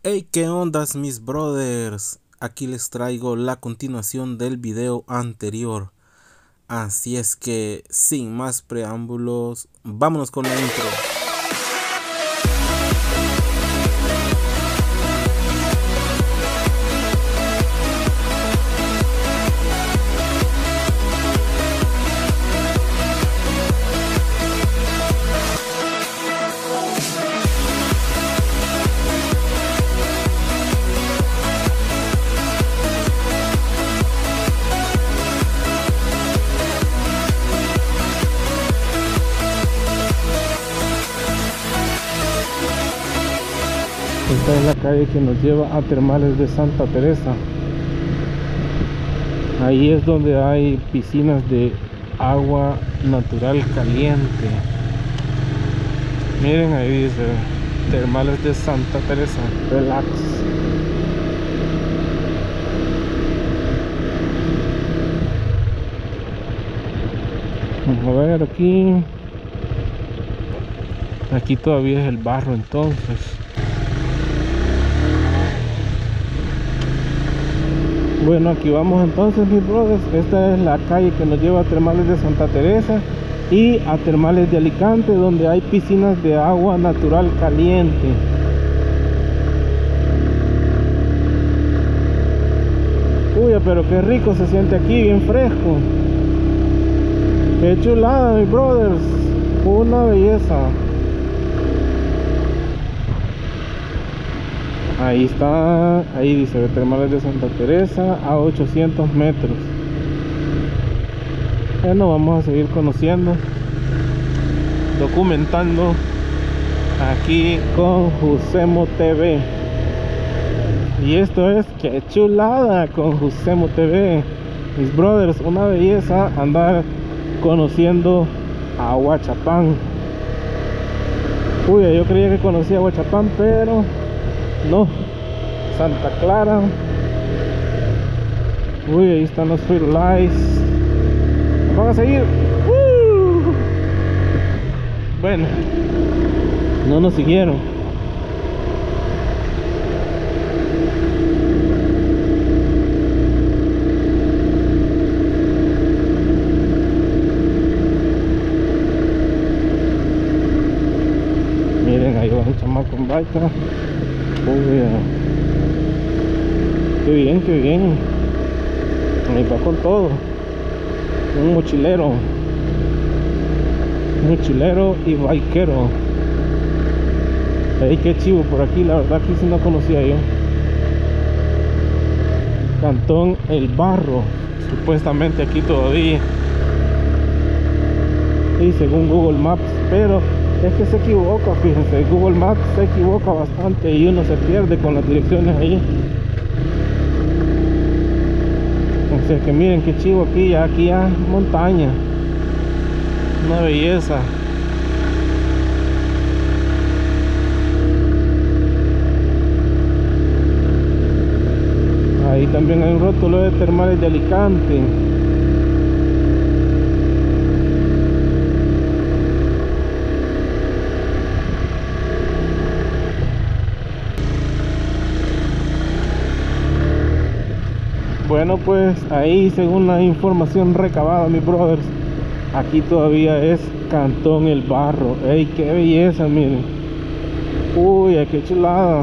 Hey, ¿qué ondas mis brothers? Aquí les traigo la continuación del video anterior. Así es que, sin más preámbulos, vámonos con la intro. Esta es la calle que nos lleva a Termales de Santa Teresa. Ahí es donde hay piscinas de agua natural caliente. Miren, ahí dice Termales de Santa Teresa, relax. Vamos a ver aquí todavía es el barro entonces. Bueno, aquí vamos entonces mis brothers. Esta es la calle que nos lleva a Termales de Santa Teresa y a Termales de Alicante, donde hay piscinas de agua natural caliente. Uy, pero qué rico se siente aquí, bien fresco. Qué chulada mis brothers, una belleza. Ahí está, ahí dice Termales de Santa Teresa a 800 metros. Bueno, vamos a seguir conociendo, documentando aquí con Jusemo TV. Y esto es Que Chulada con Jusemo TV. Mis brothers, una belleza andar conociendo a Huachapán. Uy, yo creía que conocía a Huachapán, pero no, Santa Clara. Uy, ahí están los Firulais. Nos van a seguir. Bueno, no nos siguieron. Miren, ahí va un chamaco en baica. Qué bien, qué bien. Ahí va con todo. Un mochilero y baiquero. Ay, qué chivo por aquí, la verdad que sí no conocía yo. Cantón El Barro, supuestamente aquí todavía. Y según Google Maps, pero es que se equivoca, fíjense, Google Maps se equivoca bastante y uno se pierde con las direcciones ahí. O sea que miren qué chivo aquí ya montaña, una belleza. Ahí también hay un rótulo de Termales de Alicante. Bueno, pues ahí, según la información recabada, mis brothers, aquí todavía es Cantón El Barro. ¡Ey, qué belleza! Miren. Uy, qué chulada.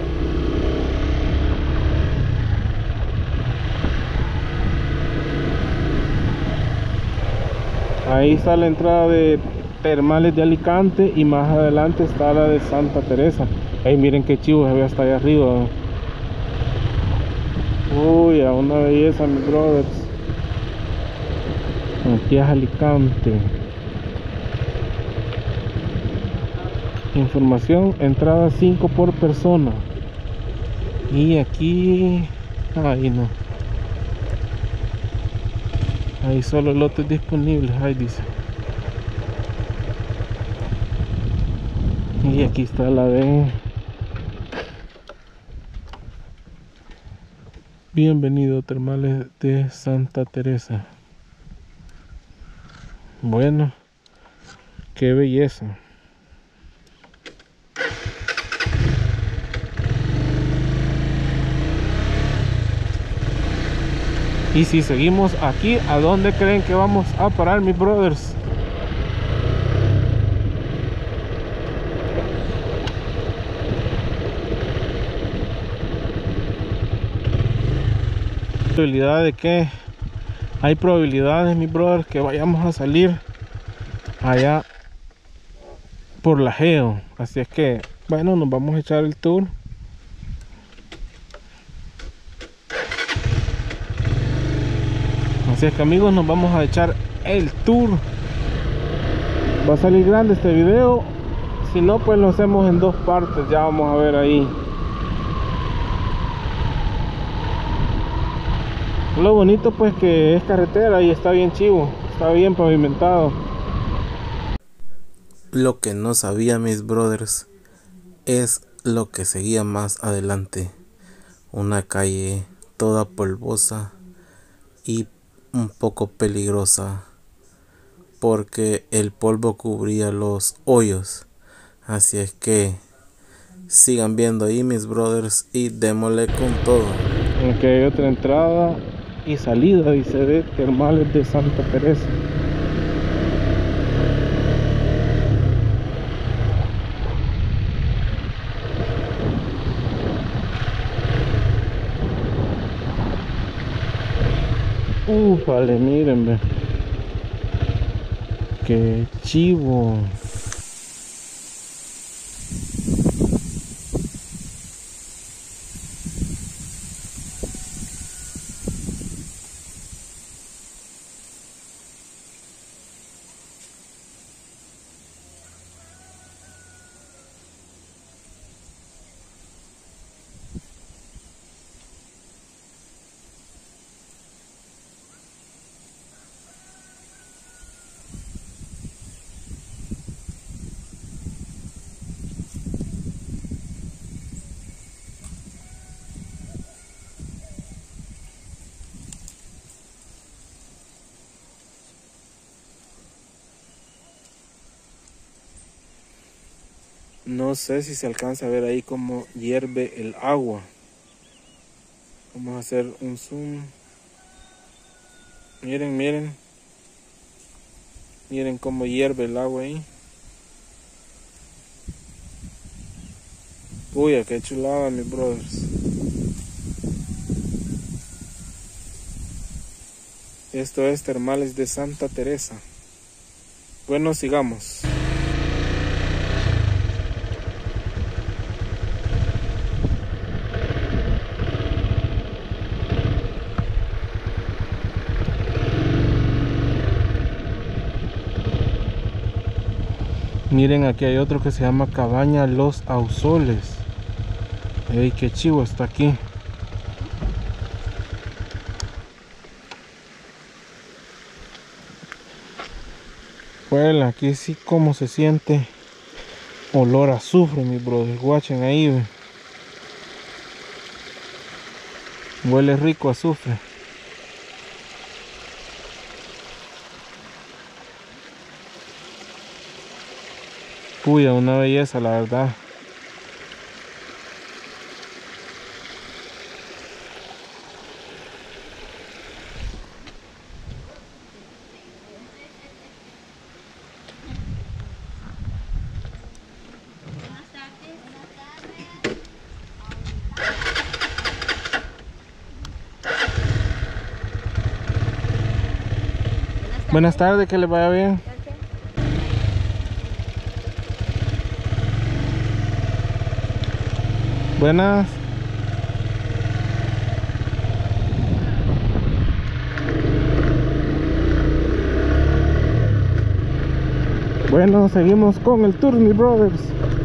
Ahí está la entrada de Termales de Alicante y más adelante está la de Santa Teresa. ¡Ey, miren qué chivo se ve hasta allá arriba! Uy, a una belleza mis brothers. Aquí es Alicante. Información, entrada 5 por persona. Y aquí, ahí no, ahí solo lotes disponibles, ahí dice. Y aquí está la de Bienvenido a Termales de Santa Teresa. Bueno, qué belleza. Y si seguimos aquí, ¿a dónde creen que vamos a parar, mis brothers? Hay probabilidades, mis brothers, que vayamos a salir allá por la Geo. Así es que, bueno, nos vamos a echar el tour. Así es que, amigos, nos vamos a echar el tour. Va a salir grande este video. Si no, pues lo hacemos en dos partes. Ya vamos a ver ahí. Lo bonito pues que es carretera y está bien chivo, está bien pavimentado. Lo que no sabía, mis brothers, es lo que seguía más adelante. Una calle toda polvosa y un poco peligrosa, porque el polvo cubría los hoyos. Así es que sigan viendo ahí, mis brothers, y démosle con todo. Aquí hay otra entrada y salida, dice, de Termales de Santa Teresa. Vale, miren, ve. Qué chivo. No sé si se alcanza a ver ahí cómo hierve el agua. Vamos a hacer un zoom. Miren, miren. Miren cómo hierve el agua ahí. Uy, qué chulada, mis brothers. Esto es Termales de Santa Teresa. Bueno, sigamos. Miren, aquí hay otro que se llama Cabaña Los Ausoles. Ey, qué chivo está aquí. Bueno, aquí sí como se siente olor a azufre, mi brother. Guachen ahí, ve. Huele rico a azufre. Puya, una belleza, la verdad. Buenas tardes, que les vaya bien. Buenas. Bueno, seguimos con el tour, mis brothers.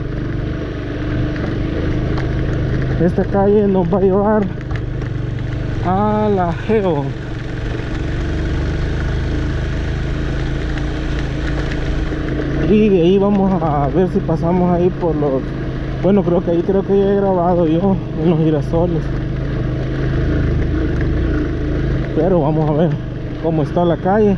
Esta calle nos va a llevar a la Geo. Y de ahí vamos a ver si pasamos ahí por los... Bueno, creo que ya he grabado yo en los girasoles. Pero vamos a ver cómo está la calle.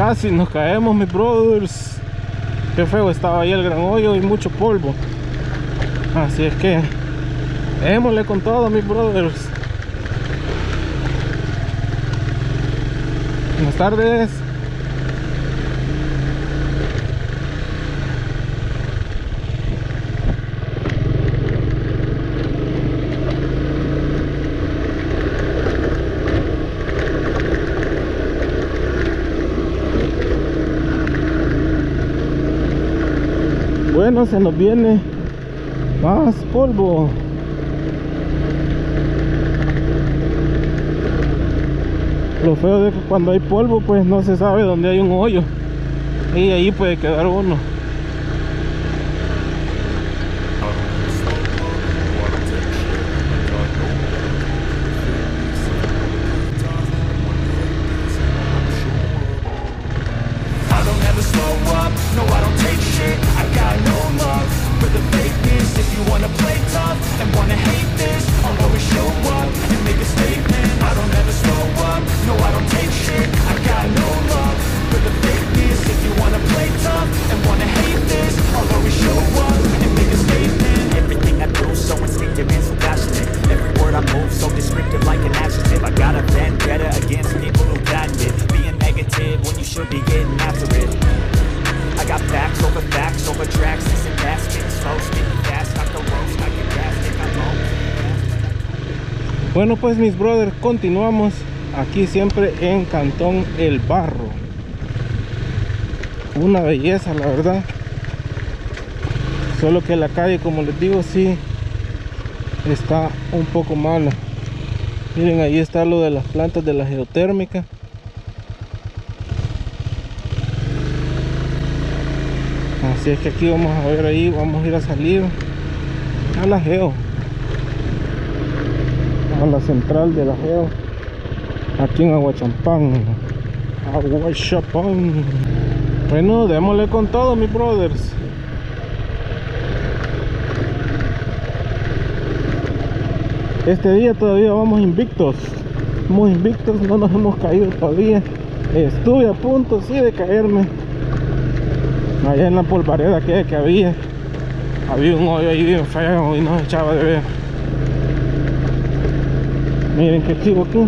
Casi nos caemos, mis brothers. Qué feo estaba ahí el gran hoyo y mucho polvo. Así es que démosle con todo, mis brothers. Buenas tardes. Bueno, se nos viene más polvo. Lo feo de que cuando hay polvo pues no se sabe dónde hay un hoyo y ahí puede quedar uno. Bueno, pues mis brothers, continuamos aquí siempre en Cantón El Barro. Una belleza, la verdad. Solo que la calle, como les digo, sí está un poco mala. Miren, ahí está lo de las plantas de la geotérmica. Así es que aquí vamos a ver, ahí vamos a ir a salir a la geo, a la central de la geo, aquí en Aguachampán. Bueno, démosle con todo, mis brothers. Este día todavía vamos invictos, no nos hemos caído todavía. Estuve a punto, sí, de caerme allá en la polvareda que había un hoyo ahí bien feo y nos echaba de ver. Miren qué chivo aquí.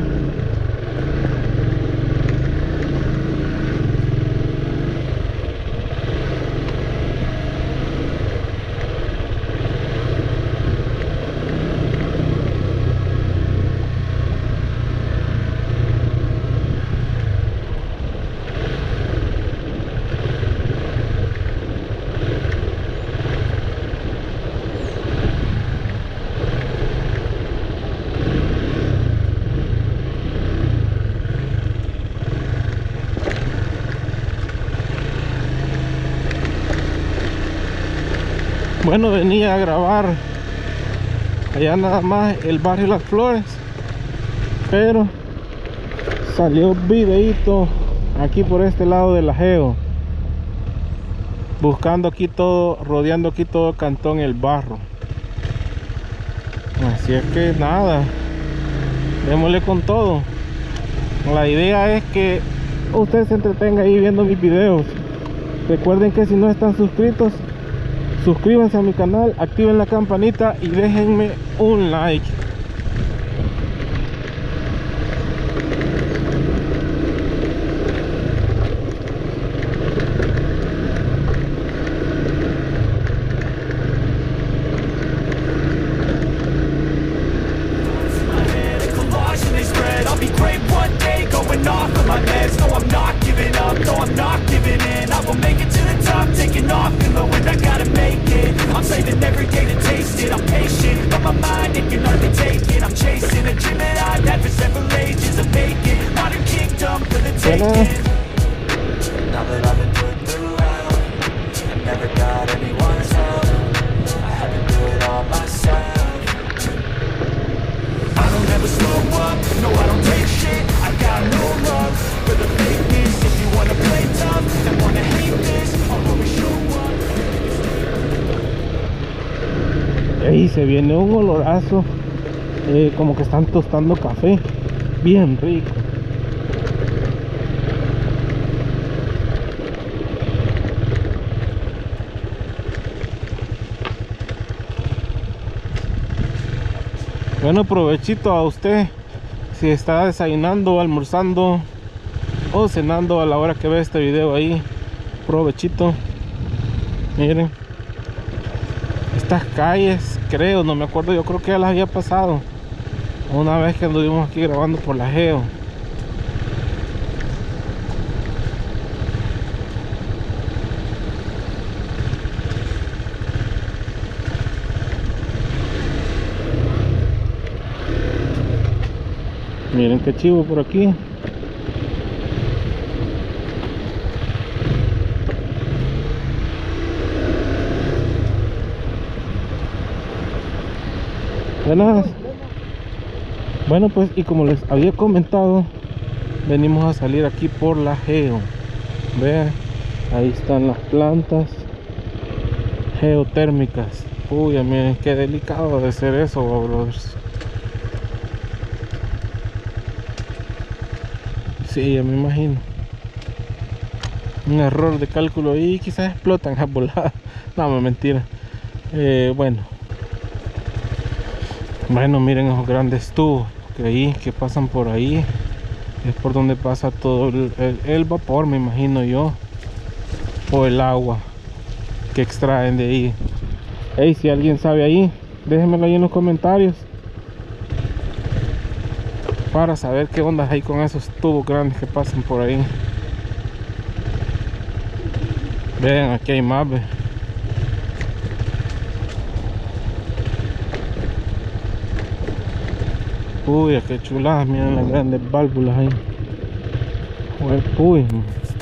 Bueno, venía a grabar allá nada más el barrio Las Flores, pero salió videito aquí por este lado de la geo, buscando aquí todo, rodeando aquí todo Cantón El Barro. Así es que nada, démosle con todo. La idea es que usted se entretenga ahí viendo mis videos. Recuerden que si no están suscritos, suscríbanse a mi canal, activen la campanita y déjenme un like. Y se viene un olorazo, como que están tostando café, bien rico. Bueno, provechito a usted si está desayunando, almorzando o cenando a la hora que ve este video ahí. Provechito. Miren, estas calles, creo, no me acuerdo, yo creo que ya las había pasado una vez que anduvimos aquí grabando por la Geo. Miren qué chivo por aquí. Buenas. Bueno, pues, y como les había comentado, venimos a salir aquí por la Geo. Vean, ahí están las plantas geotérmicas. Uy, miren qué delicado de ser eso, brothers. Sí, ya me imagino. Un error de cálculo y quizás explotan a volar. No, mentira. Bueno, miren esos grandes tubos que pasan por ahí. Es por donde pasa todo el vapor, me imagino yo, o el agua que extraen de ahí. Hey, si alguien sabe ahí, déjenmelo ahí en los comentarios para saber qué onda hay con esos tubos grandes que pasan por ahí. Vean, aquí hay más, ve. Uy, qué chulada, miren las grandes válvulas ahí. Uy.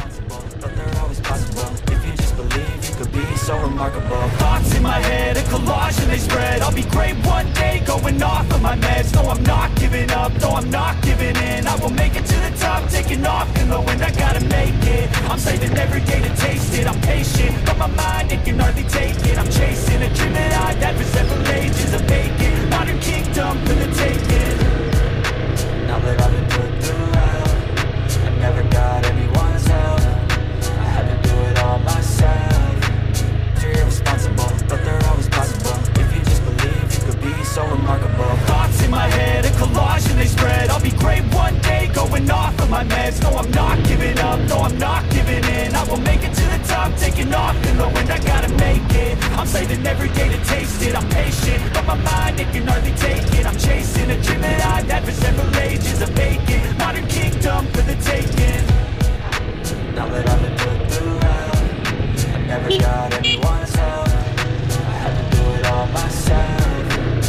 So remarkable. Thoughts in my head, a collage and they spread. I'll be great one day, going off of my meds. No, I'm not giving up, no, I'm not giving in. I will make it to the top, taking off in the wind. I gotta make it, I'm saving every day to taste it. I'm patient, but my mind, it can hardly take it. I'm chasing a dream that I've had for several ages of vacant. Modern kingdom for the taking. Now that I've been put through hell, I never got anyone's help. I had to do it all myself. Irresponsible, but they're always possible. If you just believe, you could be so remarkable. Thoughts in my head, a collage and they spread. I'll be great one day, going off of my meds. No, I'm not giving up, no, I'm not giving in. I will make it to the top, taking off in the wind. I gotta make it, I'm saving every day to taste it. I'm patient, but my mind, it can hardly take it. I'm chasing a dream that I've had for several ages of vacant. Modern kingdom for the taking. Now that I've been put through hell, I never got anyone's help. I had to do it all myself.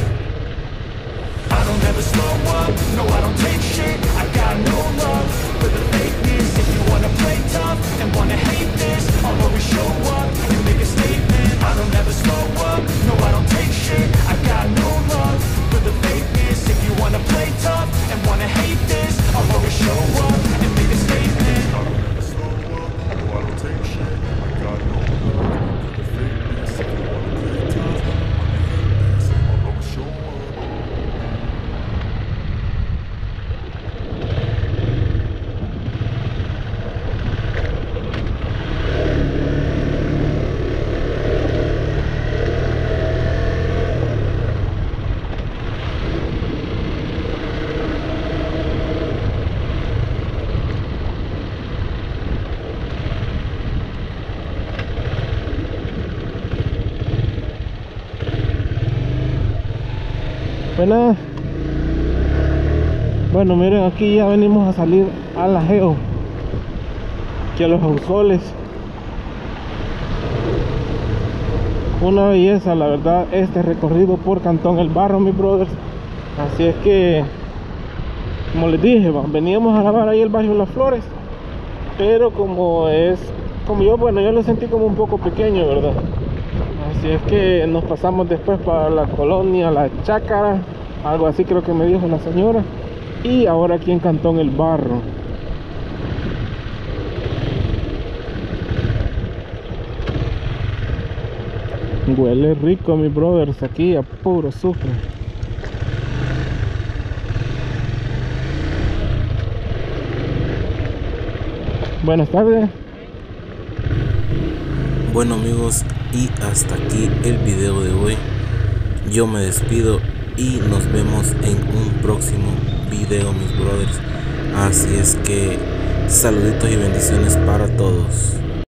I don't ever slow up, no, I don't take shit. I got no love for the fakeness. If you wanna play tough and wanna hate this, I'll always show up and make a statement. I don't ever slow up, no, I don't take shit. I got no love for the fakeness. If you wanna play tough and wanna hate this, I'll always show up and make a statement. I don't ever slow up, no, I don't take shit. I got no love for the fakeness. If you wanna play tough and wanna hate this, I'll always show up. Bueno, miren, aquí ya venimos a salir a la Geo, aquí a los Ausoles. Una belleza, la verdad, este recorrido por Cantón El Barro, mis brothers. Así es que, como les dije, veníamos a grabar ahí el barrio Las Flores, pero como yo lo sentí como un poco pequeño, ¿verdad? Así es que nos pasamos después para la colonia La Chácara, algo así creo que me dijo la señora. Y ahora aquí en Cantón El Barro. Huele rico, mis brothers, aquí a puro azufre. Buenas tardes. Bueno amigos, y hasta aquí el video de hoy. Yo me despido y nos vemos en un próximo video, mis brothers. Así es que saluditos y bendiciones para todos.